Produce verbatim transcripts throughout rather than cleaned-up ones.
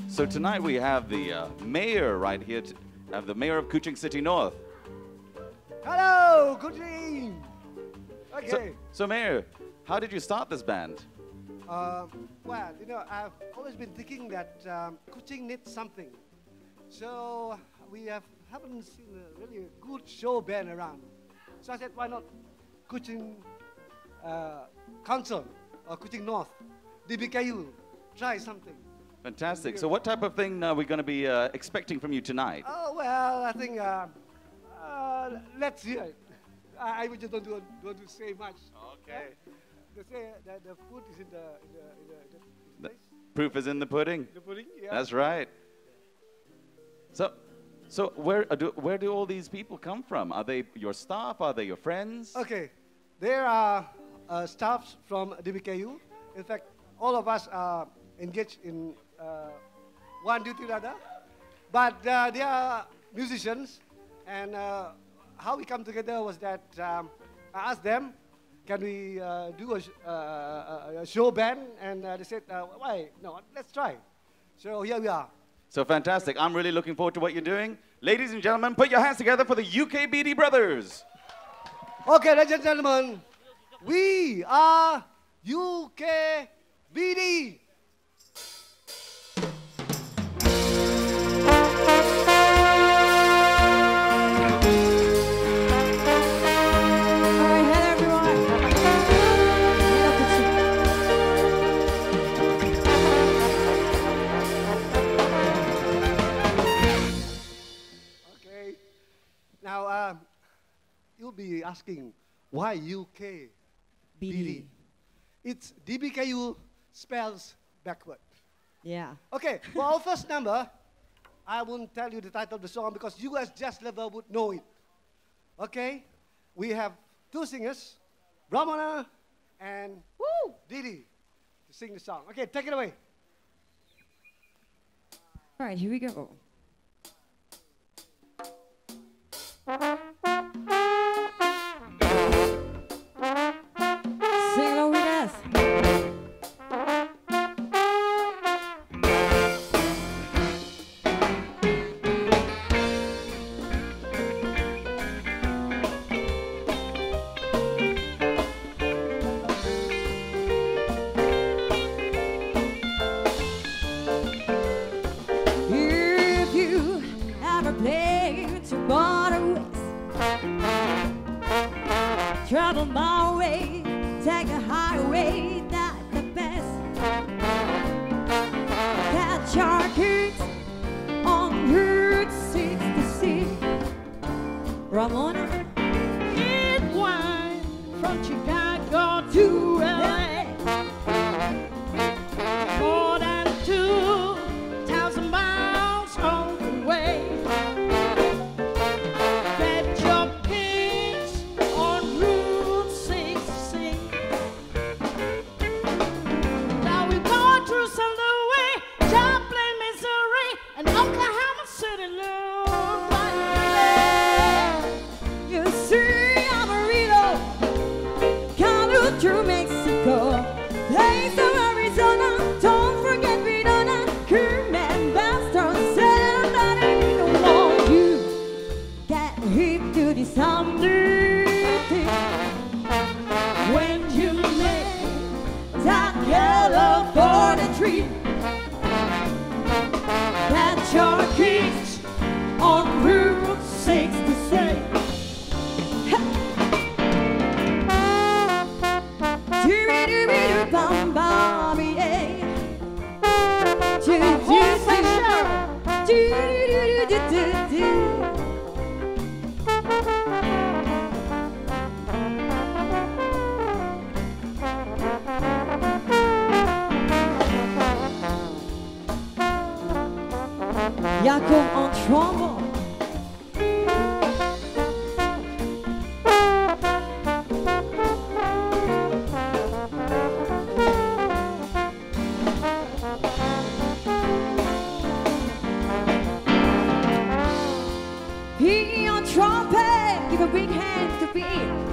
So tonight we have the uh, mayor right here, to have the mayor of Kuching City North. Hello, Kuching. Okay. So, so mayor, how did you start this band? Uh, well, you know, I've always been thinking that um, Kuching needs something. So we have haven't seen a really good show band around. So I said, why not Kuching uh, Council or Kuching North, D B K U, try something. Fantastic. So what type of thing are we going to be uh, expecting from you tonight? Oh, well, I think, uh, uh, let's hear it. I, I just don't do, don't do say much. Okay. They say that the food is in the, in the, in the, in the The proof is in the pudding. The pudding, yeah. That's right. So, so where uh, do where do all these people come from? Are they your staff? Are they your friends? Okay, there are uh, staffs from D B K U. In fact, all of us are engaged in uh, one duty or other. But uh, they are musicians, and uh, how we come together was that um, I asked them, can we uh, do a, sh uh, a, a show band? And uh, they said, uh, why? No, let's try. So here we are. So fantastic. I'm really looking forward to what you're doing. Ladies and gentlemen, put your hands together for the U K B D Brothers. Okay, ladies and gentlemen, we are U K B D. Now, um, you'll be asking, why U K B D? B D. It's D B K U spells backward. Yeah. Okay, well, our first number, I won't tell you the title of the song because you guys just level would know it. Okay? We have two singers, Ramona and Woo! Didi, to sing the song. Okay, take it away. All right, here we go. Sing along with us. If you ever play to border travel my way, take a highway, that's the best. Catch our kids on Route sixty-six. Ramona, eat wine from Chicago to L A. More than two thousand miles on the way. Through Mexico, place of Arizona, don't forget Vidona, Kerman, Boston, somebody don't want you. Get hip to this undertaking. When you make that yellow for the tree, catch your kids on Route sixty-six. Jacob en trombone. He on trumpet, give a big hand to beat.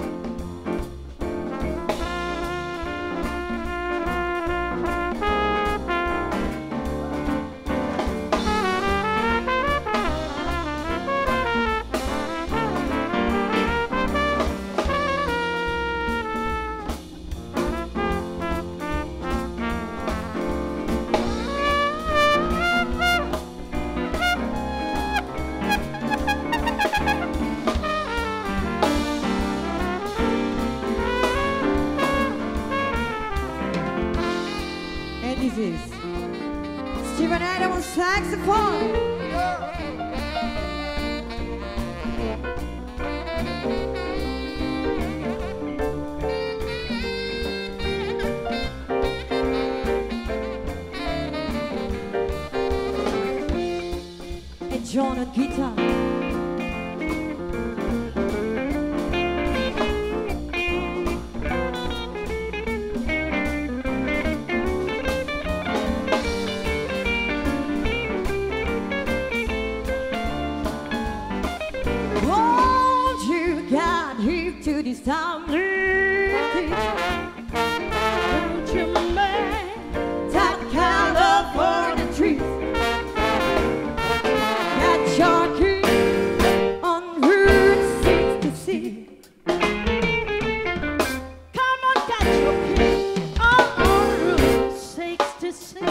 Steven Adam on saxophone. And John on guitar. To this time, don't you mind that California trees? Got your key on Route sixty-six. Come on, got your key on, on Route sixty-six.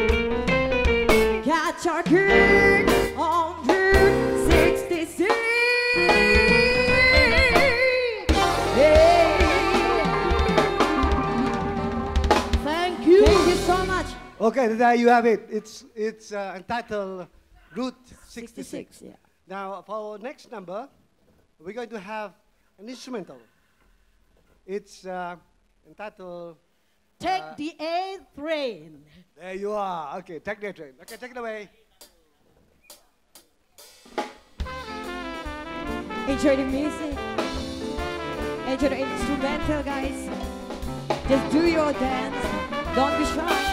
Got your key on Route sixty-six. Okay, there you have it. It's it's uh, entitled Route sixty-six. sixty-six, yeah. Now, for our next number, we're going to have an instrumental. It's uh, entitled Take uh, the A train. There you are. Okay, take the train. Okay, take it away. Enjoy the music. Enjoy the instrumental, guys. Just do your dance. Don't be shy.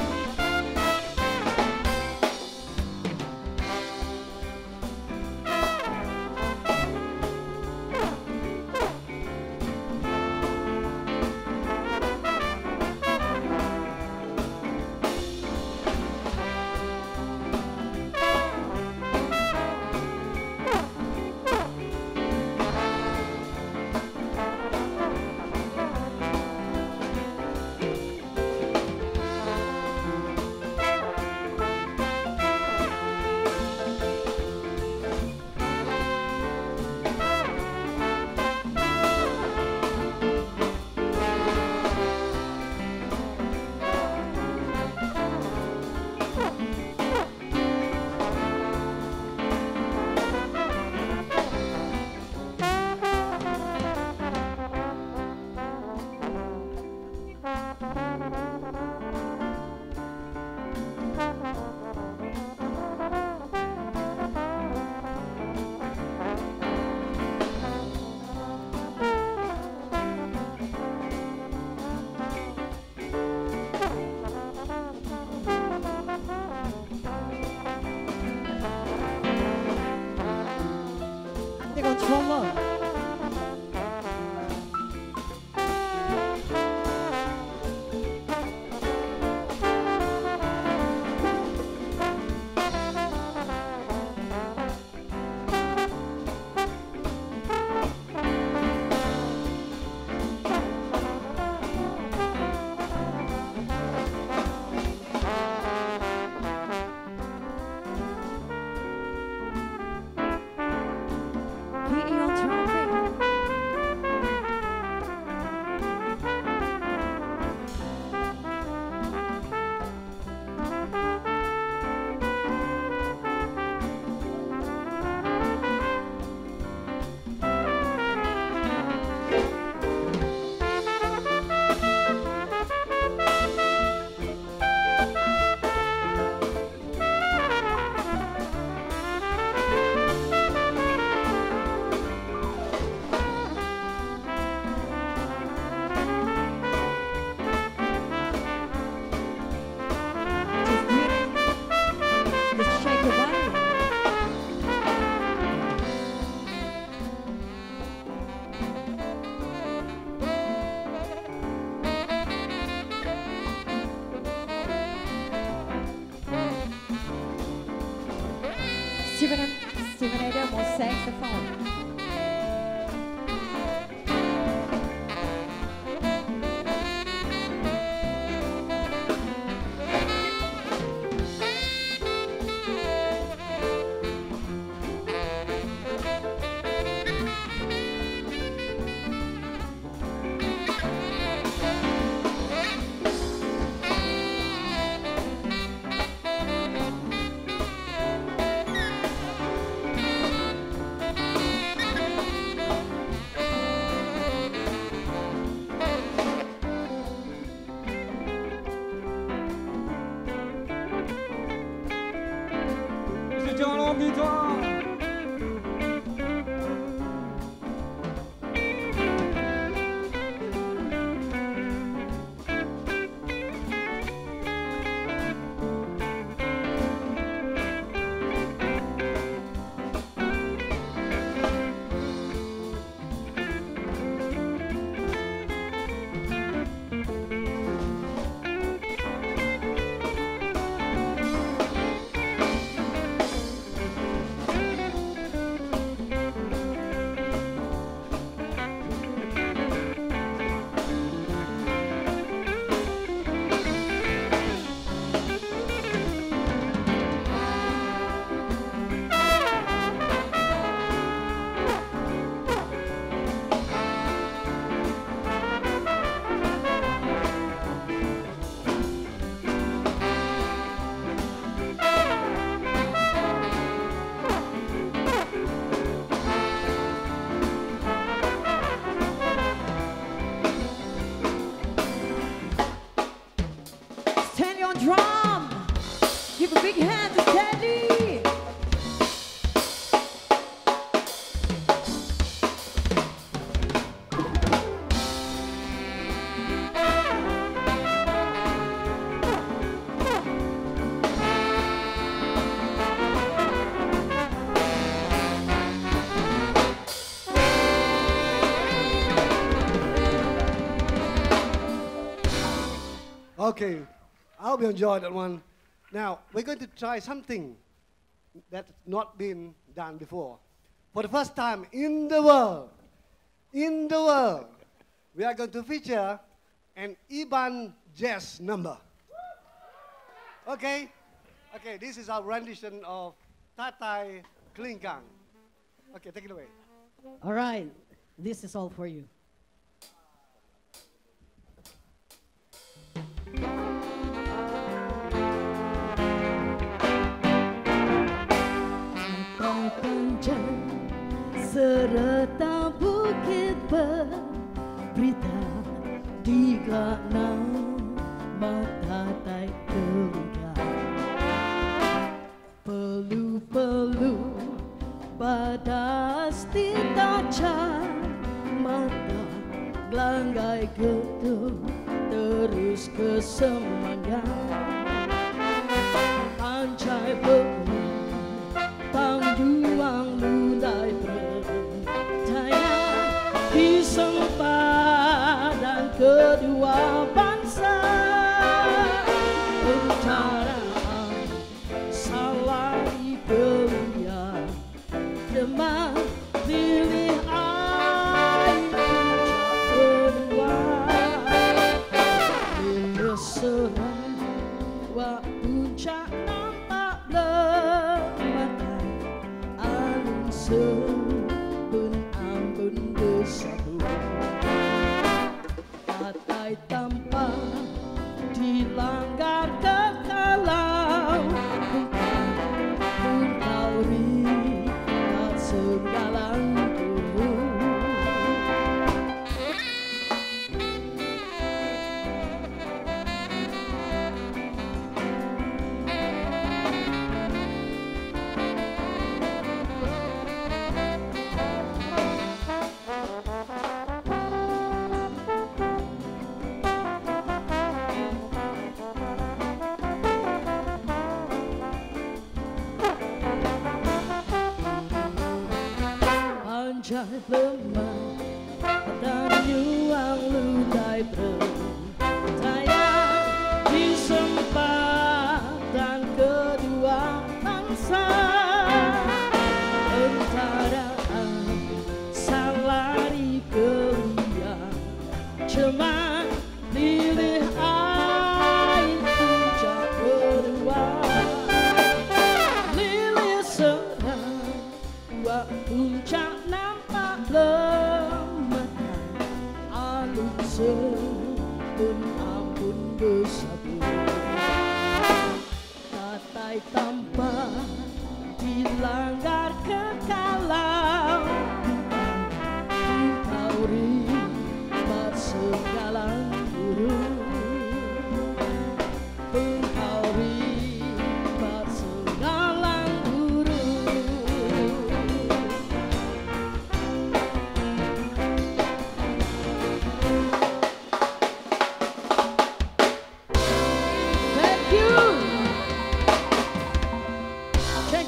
Steven, Steven Adam on saxophone. Gitarre, gitarre. Stanley on drum. Give a big hand to Stanley. Okay, I hope you enjoyed that one. Now, we're going to try something that's not been done before. For the first time in the world, in the world, we are going to feature an Iban jazz number. Okay? Okay, this is our rendition of Tatai Klingkang. Okay, take it away. All right, this is all for you. Panjang serta bukit berberita di gelapnya mata tai kelingkang. Pelu-pelu badas titaca mata gelanggai gedung terus ke semangat. Anjay beli Pangjuang lunai percaya di sempadan kedua bangsa. Pencarian salari gelia demam pilih air puncak kedua. Bila serang wak puncak nampak lemah sebun ambun bersatu. Tatai tanpa dilanggar kekalau pun kau ribat segala guru. Anjay lemah dan juang lunai percaya di sempadan kedua bangsa. Entaraan salari gelia cuma pilih air puncak kedua. Lili serang wak puncak nampak lemah. Alun sebun ampun bersatu. Tatai tanpa dilanggar kekalau kau ribat segala guru. Kau ribat segala guru.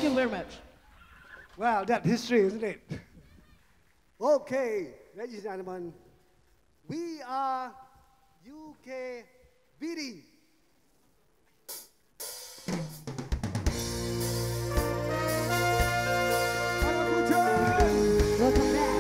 you very much. Well, that history, isn't it? Okay, ladies and gentlemen, we are U K V D. Welcome back.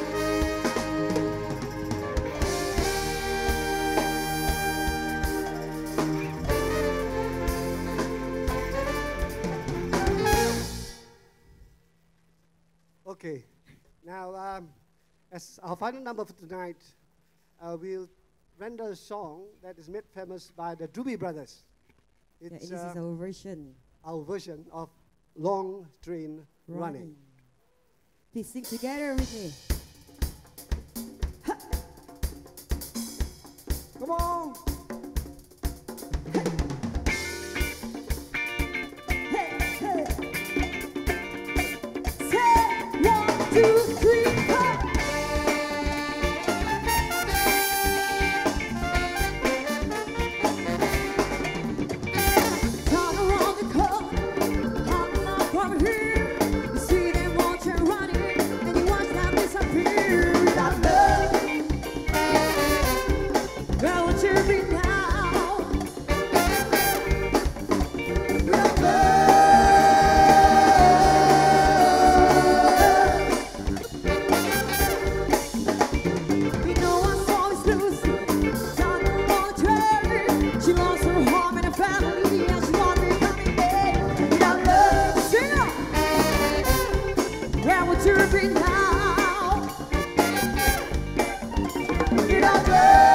Okay, now um, as our final number for tonight, uh, we'll render a song that is made famous by the Doobie Brothers. Yeah, and It's this uh, is our version. our version of Long Train Running. Please sing together with me. Come on! Hey, hey. Say one, two, three, four. Turn around the corner, come up from here. You see them watching running, and you watch them disappear. That love, where would you be now? That love. You know I saw this Lucy, down the long train. She lost her home and her family, and she won't be coming back. That love, sing it. Where would you be now? That love.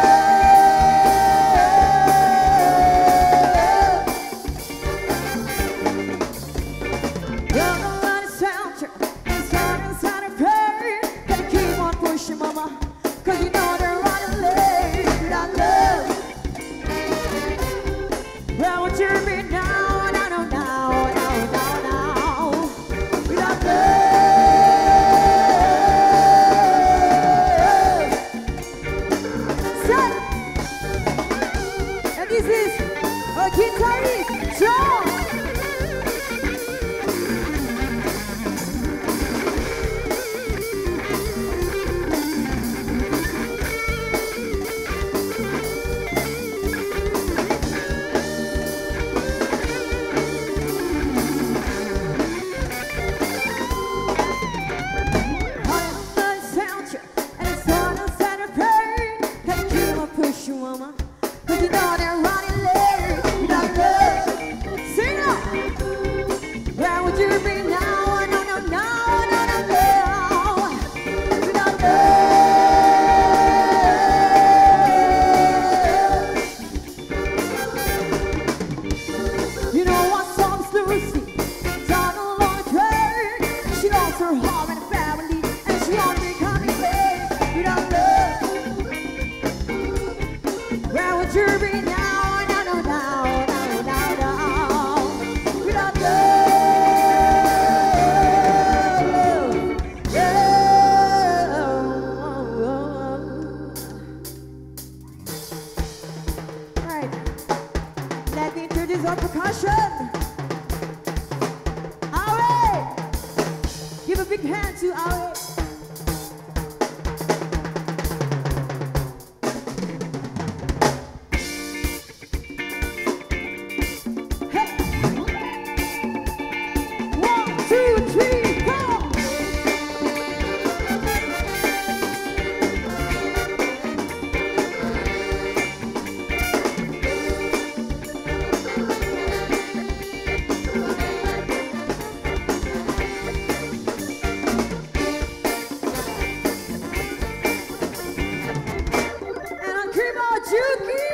You're the one who's center, it's hard inside of pain. Gotta keep on pushing, mama, cause you know they're running late. That love, where would you be now? Now, now, now, now, now, now. That love. Son, and this is a guitarist, John. You know what songs Lucy down along the train. She lost her home and her family, and she won't be coming back. Without love, where would you be now? Now, now, now, now, now, now. Without love, love. Right. Let me introduce our percussion. Awe! Give a big hand to Awe. Hey! One, two, three, four! And on keyboard, Juki!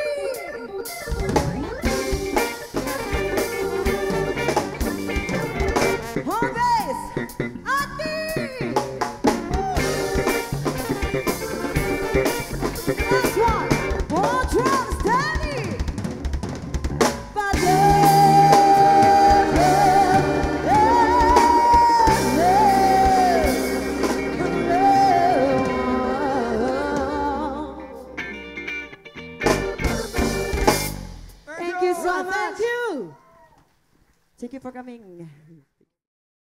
On bass, Ati! Last one, on drums, Danny! But love, love, love, love. Thank you so much. Thank you. Thank you for coming.